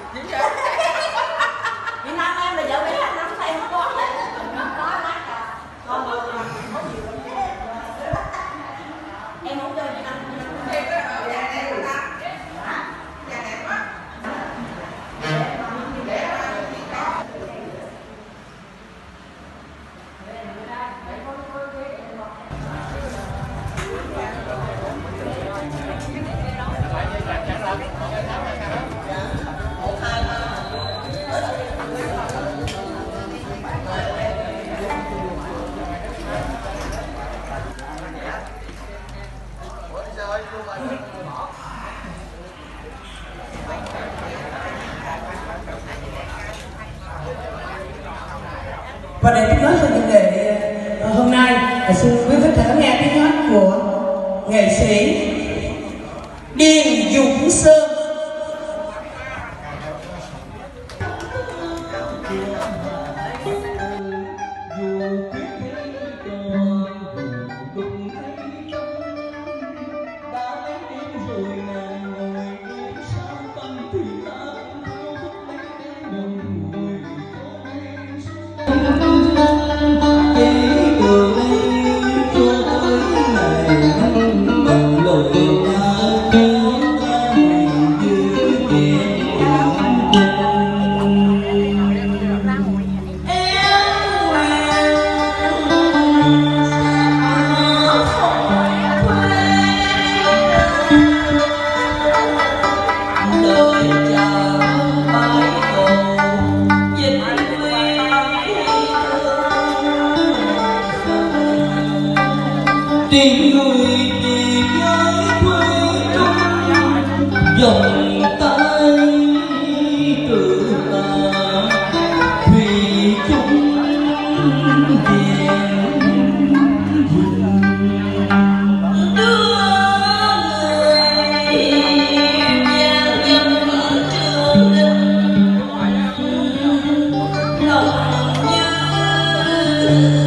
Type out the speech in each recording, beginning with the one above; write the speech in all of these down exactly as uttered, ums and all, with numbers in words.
Việt Nam em là vợ bé anh năm say không có vậy. Có lát à. Con có nhiều lắm. Em không chơi Việt Nam. Em đó ở nhà này người ta. Hả? Nhà đẹp quá. Và để tiếp nối cho chủ đề hôm nay, xin quý khách khán nghe tiếng hát của nghệ sĩ Điền Dũng Sơn. Tiếng người đi với quê trong vòng tay từ ta thủy chung đèn dừng đưa người gian dân ở trường đình lòng như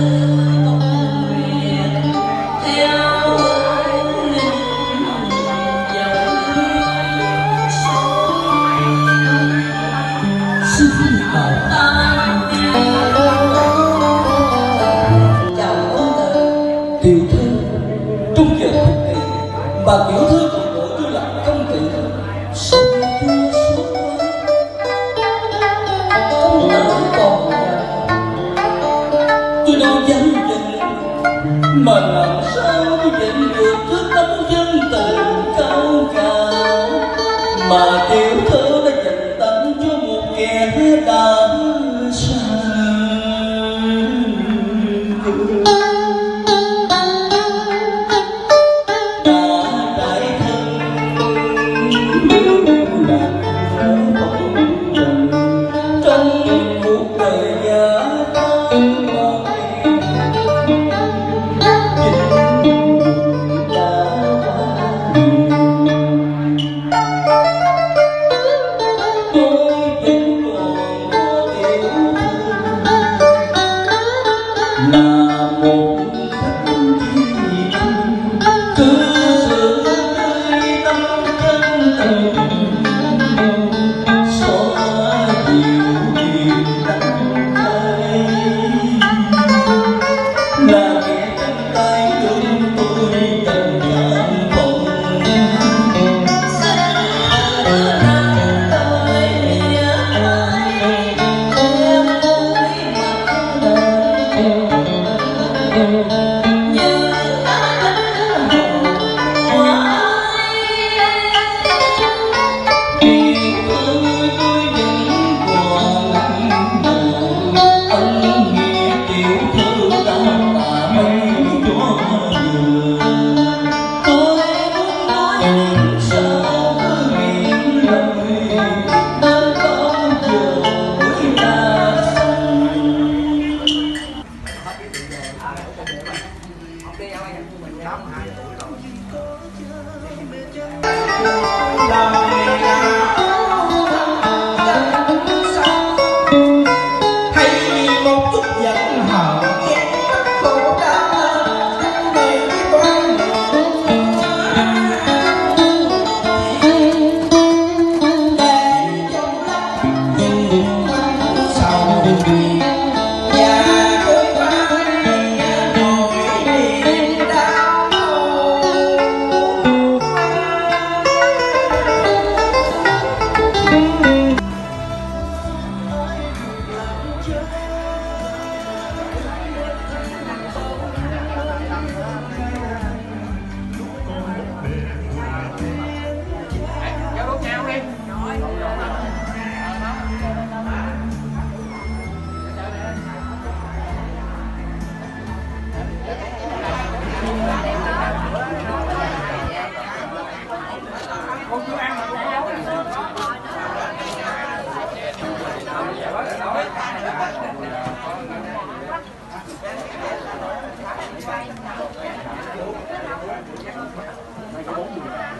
tiểu thư trong giờ phút này, bà tiểu thư còn gọi tôi là công tử. Sao tôi xót quá, công tử còn già, tôi đâu dám giận, mà làm sao tôi giận được trước tấm dân tình cao cả, mà tiểu thư đã dành tặng cho một kẻ đã xa. Hãy subscribe cho kênh Ghiền Mì Gõ để không bỏ lỡ những video hấp dẫn.